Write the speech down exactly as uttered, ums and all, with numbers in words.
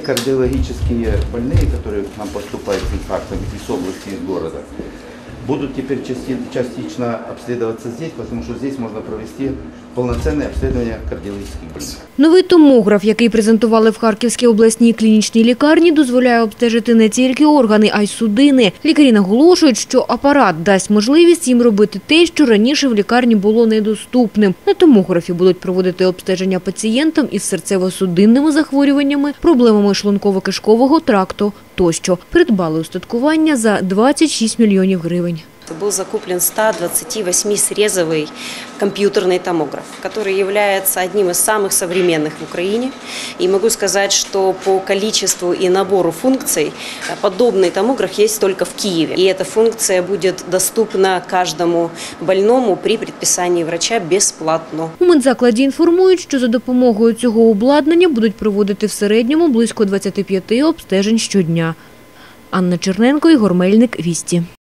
Кардиологические больные, которые к нам поступают с инфарктом из области, из города, будут теперь частично обследоваться здесь, потому что здесь можно провести повноцінне обслідування кардіологічних больних. Новий томограф, який презентували в Харківській обласній клінічній лікарні, дозволяє обстежити не тільки органи, а й судини. Лікарі наголошують, що апарат дасть можливість їм робити те, що раніше в лікарні було недоступним. На томографі будуть проводити обстеження пацієнтам із серцево-судинними захворюваннями, проблемами шлунково-кишкового тракту тощо. Придбали устаткування за двадцять шість мільйонів гривень. Был закуплен сто двадцать восемь срезовый компьютерный томограф, который является одним из самых современных в Украине. И могу сказать, что по количеству и набору функций подобный томограф есть только в Киеве. И эта функция будет доступна каждому больному при предписании врача безплатно. У медзакладі інформують, що за допомогою цього обладнання будуть проводити в середньому близько двадцяти п'яти обстежень щодня. Анна Черненко, Ігор Мельник, Вісті.